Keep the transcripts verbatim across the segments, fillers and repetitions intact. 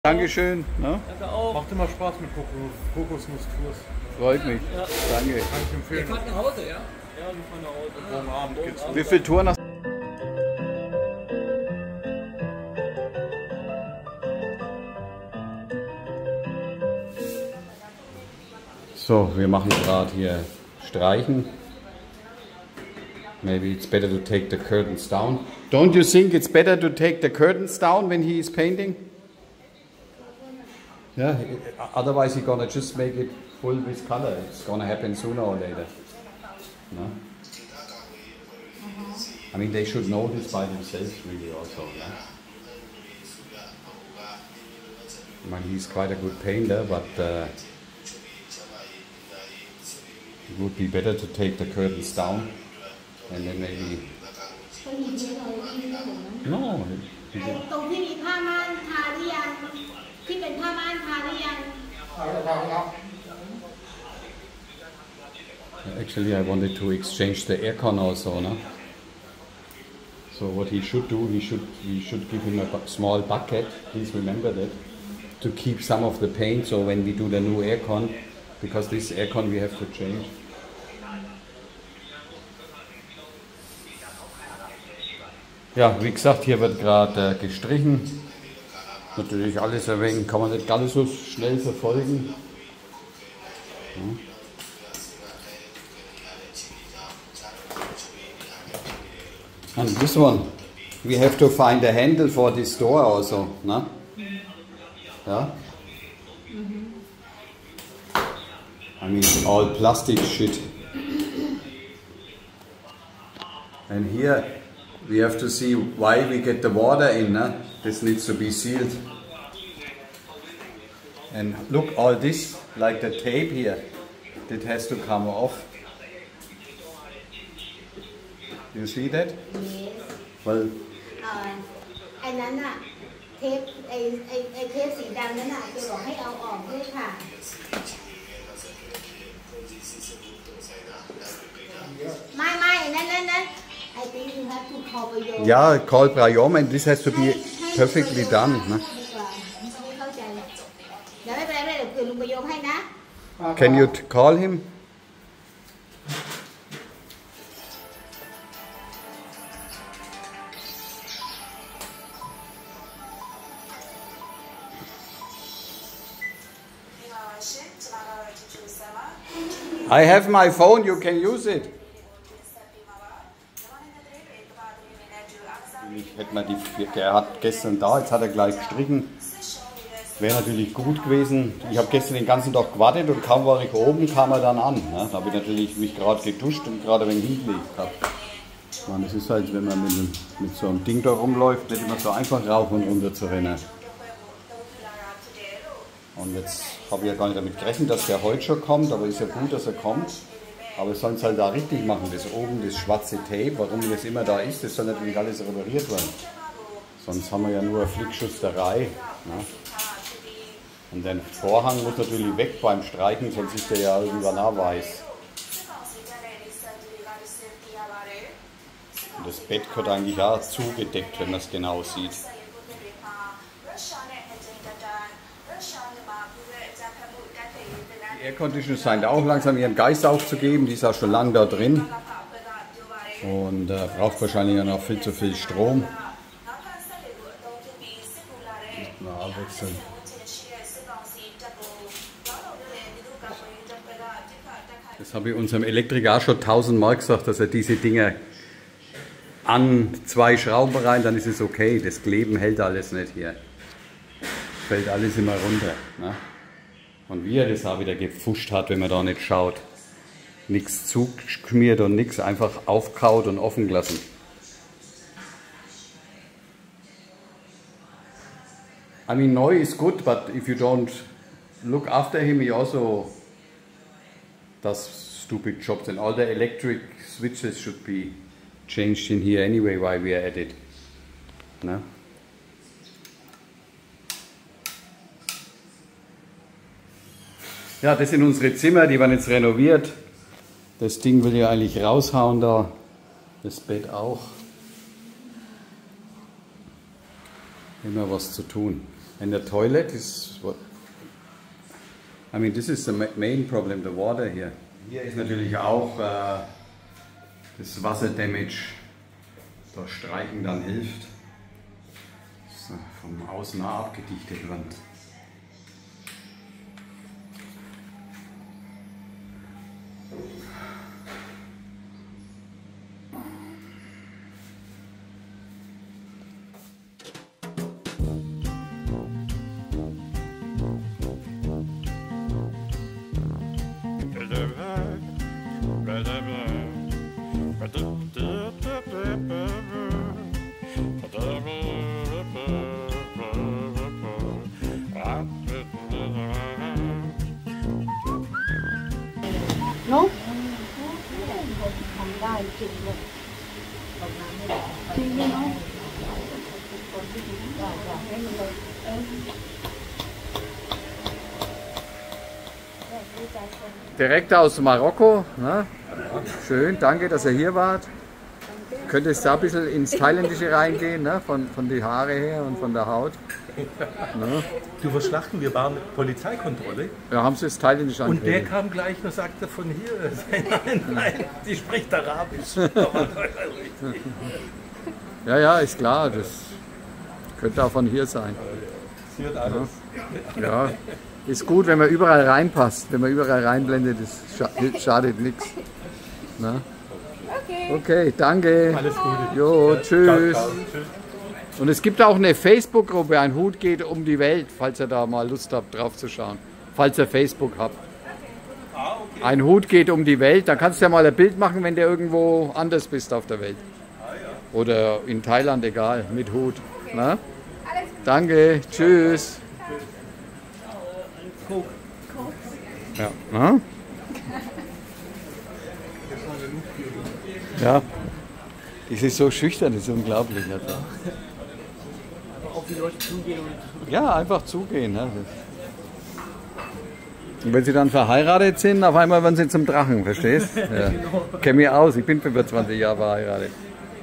Dankeschön. Ne? Danke auch. Macht immer Spaß mit Kokosnusskurs. Freut mich. Ja. Danke. Kann ich empfehlen. Ihr fahrt nach Hause, ja? Ja, wir fahren nach Hause. Morgen Abend geht's los. Wie viel Touren hast So, wir machen gerade hier Streichen. Maybe it's better to take the curtains down. Don't you think it's better to take the curtains down when he is painting? Yeah, otherwise he's gonna just make it full with color. It's gonna happen sooner or later. No? I mean, they should know this by themselves really also. Yeah? I mean, he's quite a good painter, but uh, it would be better to take the curtains down and then maybe... No. ตรงที่มีผ้าม่านทาหรือยังที่เป็นผ้าม่านทาหรือยัง Actually, I wanted to exchange the aircon also, no? So what he should do, he should we should give him a bu- small bucket. Please remember that, to keep some of the paint. So when we do the new aircon, because this aircon we have to change. Ja, wie gesagt, hier wird gerade äh, gestrichen. Natürlich alles ein wenig, kann man nicht ganz so schnell verfolgen. Ja. And this one, we have to find a handle for this door also, no? Yeah? I mean, all plastic shit. And here we have to see why we get the water in, no? This needs to be sealed. And look, all this, like the tape here, that has to come off. You see that? Well, ไอ้นั้นอะเทปไอ้ไอ้ไอ้เทปสีดำนั้นอะจะบอกให้เอาออกด้วยค่ะไม่ไม่นั่นนั่นนั่น I think you have to call by your yeah, call Brayom, and this has to be ให้ให้ perfectly done. ดี No? กว่าไม่เข้าใจเดี๋ยวไม่เป็นไรไม่เป็นไรเดี๋ยวคุยลุงประโยคให้นะ Can you t- call him? I have my phone, you can use it. Ich hätte mal die, der hat gestern da, jetzt hat er gleich gestrichen. Wäre natürlich gut gewesen. Ich habe gestern den ganzen Tag gewartet und kaum war ich oben, kam er dann an. Ne? Da habe ich natürlich mich gerade geduscht und gerade ein wenig hingelegt habe. Man, das ist halt, wenn man mit, mit so einem Ding da rumläuft, nicht immer so einfach rauf und runter zu rennen. Und jetzt habe ich ja gar nicht damit gerechnet, dass der heute schon kommt, aber ist ja gut, dass er kommt. Aber wir sollen es halt da richtig machen, das oben, das schwarze Tape, warum das immer da ist, das soll natürlich alles repariert werden. Sonst haben wir ja nur eine Flickschusterei. Ne? Und der Vorhang muss natürlich weg beim Streichen, sonst ist der ja irgendwann auch weiß. Und das Bett gehört eigentlich auch zugedeckt, wenn man es genau sieht. Die Airconditioner scheint auch langsam ihren Geist aufzugeben, die ist auch schon lange da drin. Und äh, braucht wahrscheinlich ja noch viel zu viel Strom. Mal abwechseln. Das habe ich unserem Elektriker auch schon tausendmal gesagt, dass er diese Dinger an zwei Schrauben rein, dann ist es okay. Das Kleben hält alles nicht hier. Fällt alles immer runter. Ne? Und wie er das auch wieder gepfuscht hat, wenn man da nicht schaut. Nichts zugeschmiert und nichts, einfach aufkaut und offen gelassen. I mean, neu is good, but if you don't look after him, he also does stupid jobs, and all the electric switches should be changed in here anyway while we are at it. No? Ja, das sind unsere Zimmer, die werden jetzt renoviert. Das Ding will ja eigentlich raushauen da, das Bett auch. Immer was zu tun. And the toilet is what? I mean, this is the main problem, the water here. Hier ist natürlich auch äh, das Wasserdamage, das Streichen dann hilft. Das ist von außen nah abgedichtet Wand. No? ทำได้จริงเลยจริงเลยเนาะอยากให้มันเลยเออ Direkt aus Marokko. Ne? Schön, danke, dass ihr hier wart. Könnt ihr da ein bisschen ins Thailändische reingehen, ne? von, von den Haare her und von der Haut. Ne? Du wirst lachen, wir waren Polizeikontrolle. Ja, haben sie das Thailändisch Und der angegeben. kam gleich und sagte von hier, nein, nein, die spricht Arabisch. Ja, ja, ist klar, das könnte auch von hier sein. Sie hat alles. Ja, ist gut, wenn man überall reinpasst. Wenn man überall reinblendet, ist, scha schadet nichts. Ne? Okay, danke. Alles Gute. Jo, tschüss. Ciao, ciao. Tschüss. Und es gibt auch eine Facebook-Gruppe, ein Hut geht um die Welt, falls ihr da mal Lust habt, drauf zu schauen. Falls ihr Facebook habt. Ein Hut geht um die Welt, dann kannst du ja mal ein Bild machen, wenn du irgendwo anders bist auf der Welt. Oder in Thailand, egal, mit Hut. Na? Danke, tschüss. Ja, na? Ja. Das ist so schüchtern, das ist unglaublich. Also. Auf die Leute zugehen und Ja, einfach zugehen. Ne? Und wenn sie dann verheiratet sind, auf einmal werden sie zum Drachen, verstehst? Ja. Kenn mich aus, ich bin fünfundzwanzig Jahre verheiratet.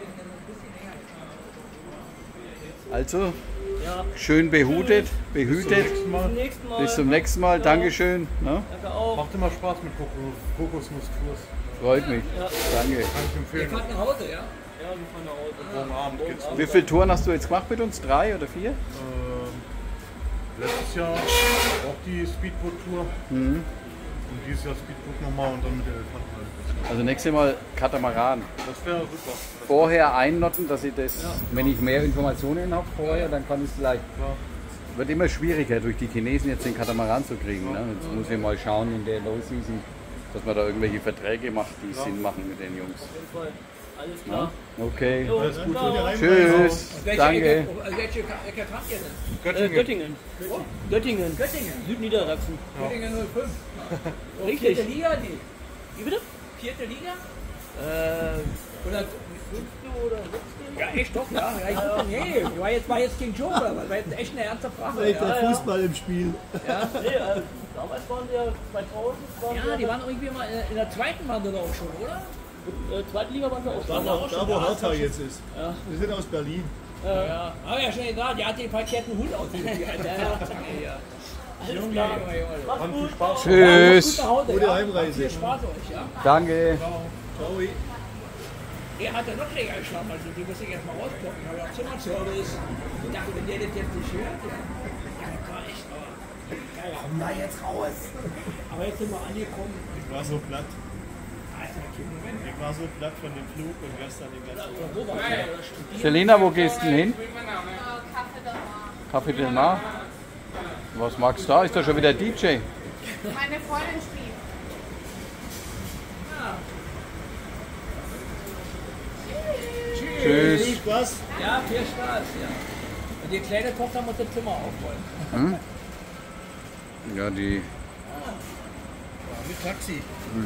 Also, ja, schön behutet, behütet. zum nächsten Mal. Bis zum nächsten Mal, Dankeschön. Ne? Danke auch. Macht immer Spaß mit Kokos, Kokosnuss-Tours. Freut mich, danke. Kann ich Ihr empfehlen. fahrt nach Hause, ja? Ja, wir fahren nach Hause. Morgen Abend geht's los. Wie viele Touren hast du jetzt gemacht mit uns? Drei oder vier? Ähm, letztes Jahr auch die Speedboot-Tour. Mhm. Und dieses Jahr Speedboot nochmal und dann mit der Elefanten. Also nächstes Mal Katamaran. Das wäre super. Vorher einnoten, dass ich das, wenn ich mehr Informationen habe vorher, dann kann ich es vielleicht. Klar. Wird immer schwieriger, durch die Chinesen jetzt den Katamaran zu kriegen. Ne? Jetzt muss ich mal schauen in der Low Season, dass man da irgendwelche Verträge macht, die Sinn machen mit den Jungs. Auf jeden Fall. Alles Ja? klar. Okay. Jo, Alles Gute. ciao. Tschüss. Welche Danke. Ecke, welche Ecke fahrt ihr denn? Göttingen. Äh, Göttingen. Oh, Göttingen. Göttingen. Südniedersachsen. Göttingen null fünf. Richtig. Vierte Liga, die. Wie bitte? Vierte Liga? Äh, oder fünfte oder sechste? Ja, echt doch, ja. ja ich gucke, nee, war jetzt, war jetzt King Joe, das war jetzt echt eine ernste Frage. Echt der ja, Fußball im Spiel. ja. Nee, äh, damals waren wir zweitausend. Waren ja, die waren irgendwie mal in der zweiten waren sie doch auch schon, oder? Äh, zweite Liga waren wir auch Da, schon. wo, da, wo Ja, Hertha jetzt ist. Ja. Wir sind aus Berlin. Ja, ja. Hab ja schon gesagt, der hat den verkehrten Hund ausgegeben. Ja, ja. Alles klar, Junge, Junge. Macht's gut. Spaß. Tschüss. Gut nach Hause, Gute ja. Heimreise. Viel Spaß euch, ja. Danke. Ciao. Er hat ja noch länger geschlafen, also die muss ich erst mal rausgucken. Aber auch Zimmerservice. Ich dachte, wenn der das jetzt nicht hört, ja. Ja, das war echt, aber. Ja, ja, komm da jetzt raus. Aber jetzt sind wir angekommen. Ich war so platt. Alter, Moment. Ich war so platt von dem Flug und gestern den ganzen Tag. Wo war er? Oder studiert? Selina, wo gehst du denn hin? Café Del Mar. Café Del Mar. Was magst du da? Ist da schon wieder D J? Meine Freundin spielt. Tschüss. Viel Spaß. Ja, viel Spaß, ja. Und die kleine Tochter muss das Zimmer aufräumen. Ja, die. Mit Taxi.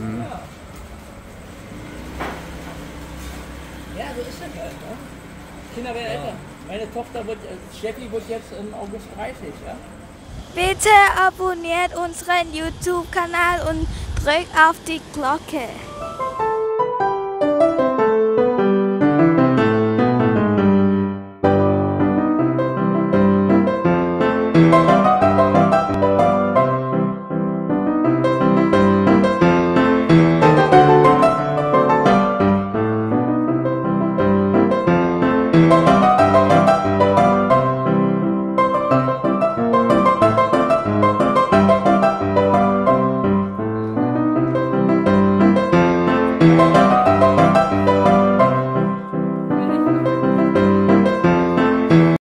Ja, so ist das halt, ne? Kinder werden älter. Meine Tochter wird, äh, Steffi wird jetzt im August dreißig, ja? Bitte abonniert unseren YouTube-Kanal und drückt auf die Glocke.